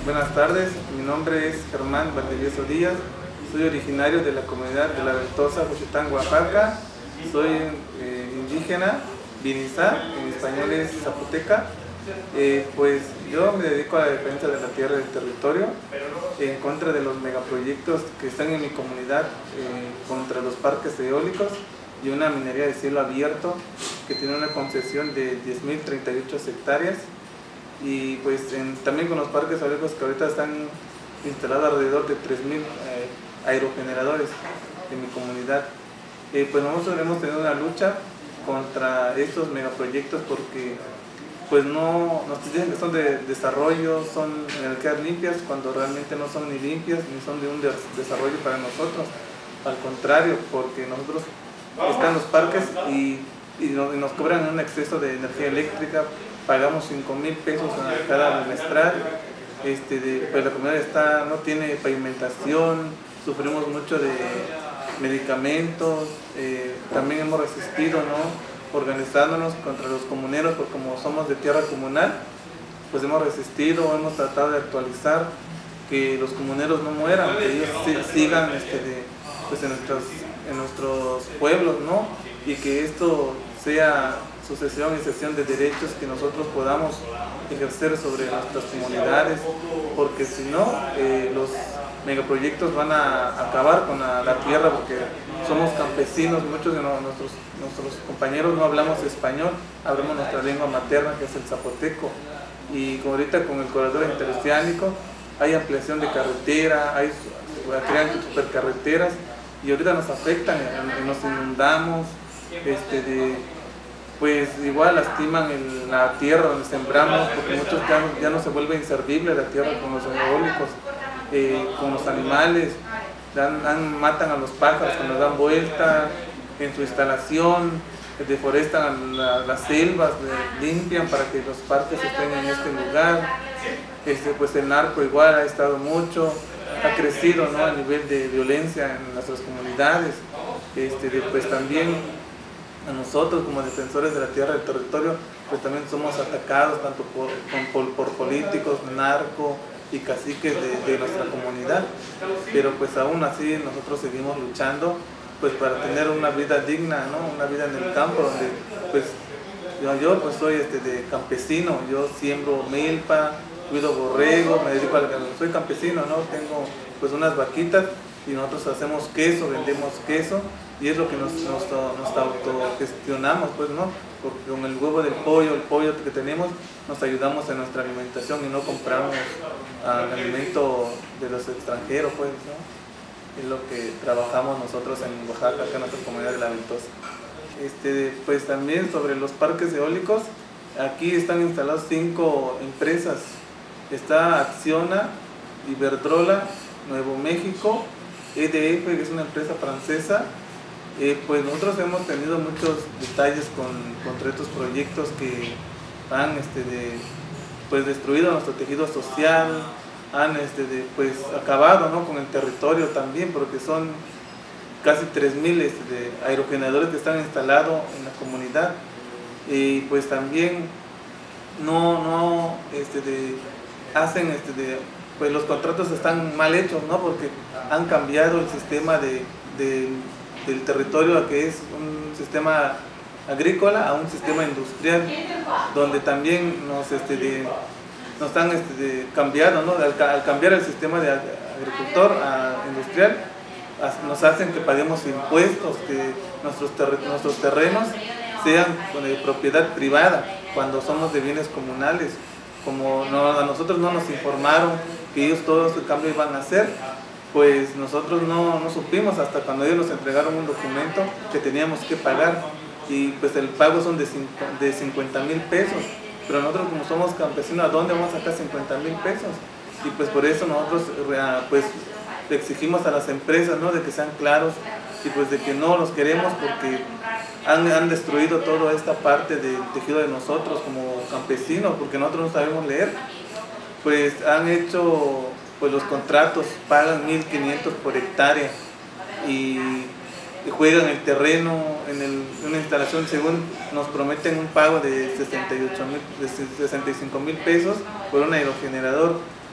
Buenas tardes, mi nombre es Germán Valdivieso Díaz, soy originario de la comunidad de La Ventosa, Juchitán, Oaxaca, soy indígena, Vinizá, en español es zapoteca. Pues yo me dedico a la defensa de la tierra y del territorio en contra de los megaproyectos que están en mi comunidad, contra los parques eólicos y una minería de cielo abierto que tiene una concesión de 10.038 hectáreas. Y pues también con los parques eólicos que ahorita están instalados alrededor de 3.000 aerogeneradores en mi comunidad. Pues nosotros hemos tenido una lucha contra estos megaproyectos porque pues nos dicen que son de desarrollo, son energías limpias, cuando realmente no son ni limpias ni son de un desarrollo para nosotros. Al contrario, porque nosotros están los parques y nos cobran un exceso de energía eléctrica, pagamos 5.000 pesos cada bimestral, pues la comunidad no tiene pavimentación, sufrimos mucho de medicamentos, también hemos resistido, ¿no?, organizándonos contra los comuneros, porque como somos de tierra comunal, pues hemos resistido, hemos tratado de actualizar, que los comuneros no mueran, que ellos sigan pues en nuestros pueblos, ¿no?, y que esto sea sucesión y cesión de derechos que nosotros podamos ejercer sobre nuestras comunidades, porque si no, los megaproyectos van a acabar con la tierra, porque somos campesinos, muchos de nuestros compañeros no hablamos español, hablamos nuestra lengua materna, que es el zapoteco, y como ahorita con el corredor interoceánico hay ampliación de carretera, crean supercarreteras, y ahorita nos afectan, nos inundamos, pues igual lastiman la tierra donde sembramos, porque muchos ya no se vuelve inservible la tierra con los eólicos, con los animales, matan a los pájaros cuando dan vuelta en su instalación, deforestan las selvas, limpian para que los parques estén en este lugar. Pues el narco igual ha estado mucho, ha crecido, ¿no?, a nivel de violencia en nuestras comunidades. Pues también a nosotros como defensores de la tierra y del territorio, pues también somos atacados tanto por políticos, narco y caciques de nuestra comunidad, pero pues aún así nosotros seguimos luchando pues para tener una vida digna, ¿no?, una vida en el campo, donde pues yo pues soy de campesino, yo siembro milpa, cuido borrego, me dedico soy campesino, ¿no?, tengo pues unas vaquitas y nosotros hacemos queso, vendemos queso, y es lo que nos autogestionamos, pues, ¿no?, porque con el huevo del pollo, el pollo que tenemos, nos ayudamos en nuestra alimentación y no compramos alimento de los extranjeros, pues, ¿no? Es lo que trabajamos nosotros en Oaxaca, acá en nuestra comunidad de La Ventosa. Pues también sobre los parques eólicos, aquí están instalados 5 empresas, está Acciona, Iberdrola, Nuevo México, EDF, que es una empresa francesa. Pues nosotros hemos tenido muchos detalles contra estos proyectos que han pues destruido nuestro tejido social, han pues acabado, ¿no?, con el territorio también, porque son casi 3.000 aerogeneradores que están instalados en la comunidad, y pues también hacen pues los contratos están mal hechos, ¿no?, porque han cambiado el sistema del territorio a que es un sistema agrícola a un sistema industrial, donde también nos han cambiado, ¿no?, al cambiar el sistema de agricultor a industrial, nos hacen que paguemos impuestos, que nuestros terrenos sean de propiedad privada cuando somos de bienes comunales. Como a nosotros no nos informaron que ellos todo ese cambio iban a hacer, pues nosotros no supimos hasta cuando ellos nos entregaron un documento que teníamos que pagar, y pues el pago son de 50.000 pesos, pero nosotros como somos campesinos, ¿a dónde vamos a sacar 50.000 pesos? Y pues por eso nosotros pues exigimos a las empresas, ¿no?, de que sean claros, y pues de que no los queremos porque han destruido toda esta parte del tejido de nosotros como campesinos, porque nosotros no sabemos leer. Pues han hecho pues los contratos, pagan 1.500 por hectárea y juegan el terreno en una instalación, según nos prometen un pago de 65.000 pesos por un aerogenerador,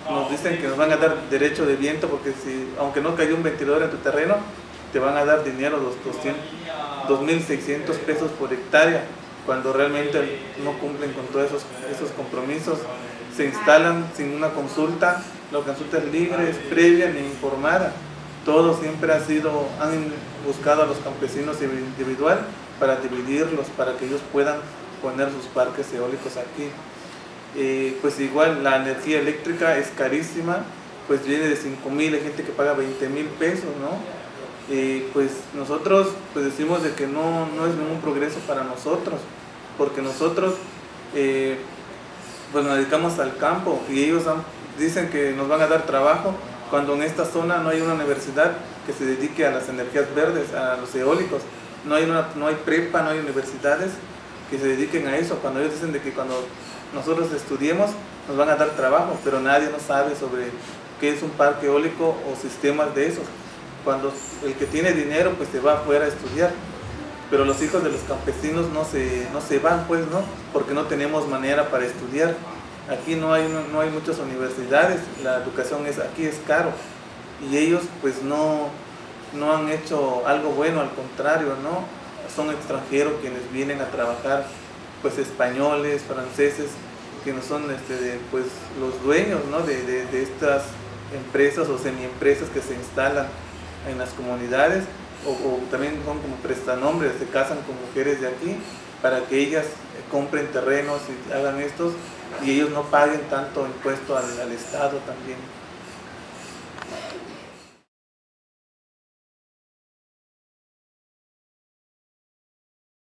nos dicen que nos van a dar derecho de viento, porque si, aunque no cayó un ventilador en tu terreno, te van a dar dinero, los 2.600 pesos por hectárea, cuando realmente no cumplen con todos esos compromisos. Se instalan sin una consulta, la consulta es libre, es previa, ni informada. Todo siempre han buscado a los campesinos individual para dividirlos, para que ellos puedan poner sus parques eólicos aquí. Pues igual la energía eléctrica es carísima, pues viene de 5.000, hay gente que paga 20.000 pesos, ¿no? Pues nosotros pues decimos de que no es ningún progreso para nosotros, porque nosotros pues nos dedicamos al campo y ellos dicen que nos van a dar trabajo, cuando en esta zona no hay una universidad que se dedique a las energías verdes, a los eólicos. No hay prepa, no hay universidades que se dediquen a eso. Cuando ellos dicen de que cuando nosotros estudiemos nos van a dar trabajo, pero nadie nos sabe sobre qué es un parque eólico o sistemas de esos. Cuando el que tiene dinero pues se va afuera a estudiar, pero los hijos de los campesinos no se van, pues, ¿no? Porque no tenemos manera para estudiar. Aquí no hay muchas universidades, la educación aquí es caro, y ellos pues no han hecho algo bueno, al contrario, ¿no? Son extranjeros quienes vienen a trabajar, pues españoles, franceses, que no son pues los dueños, ¿no? de estas empresas o semiempresas que se instalan en las comunidades, o también son como prestanombres, se casan con mujeres de aquí para que ellas compren terrenos y hagan estos, y ellos no paguen tanto impuesto al Estado también.